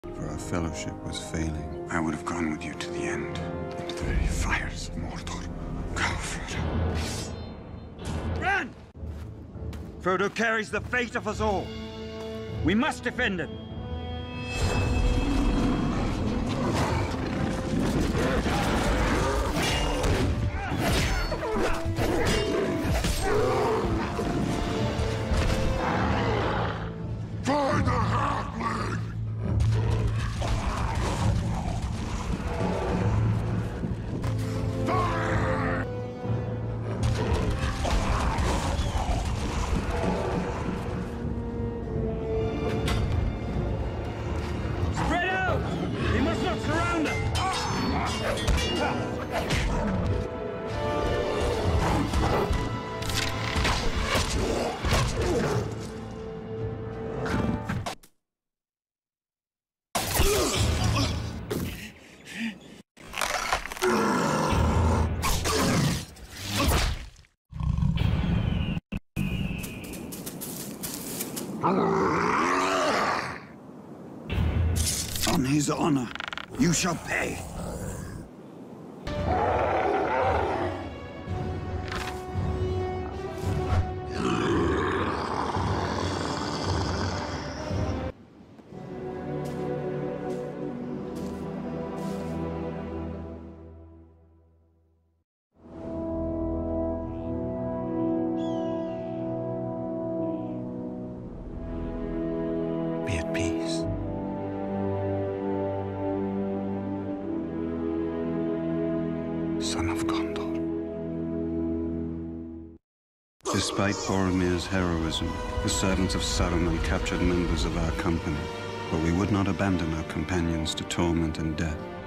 For our fellowship was failing. I would have gone with you to the end, into the very fires of Mordor. Go, Frodo. Run! Frodo carries the fate of us all. We must defend him. Find the halfling! Fire! Spread out! We must not surround them! On his honor, you shall pay. Be at peace. Son of Gondor. Despite Boromir's heroism, the servants of Saruman captured members of our company, but we would not abandon our companions to torment and death.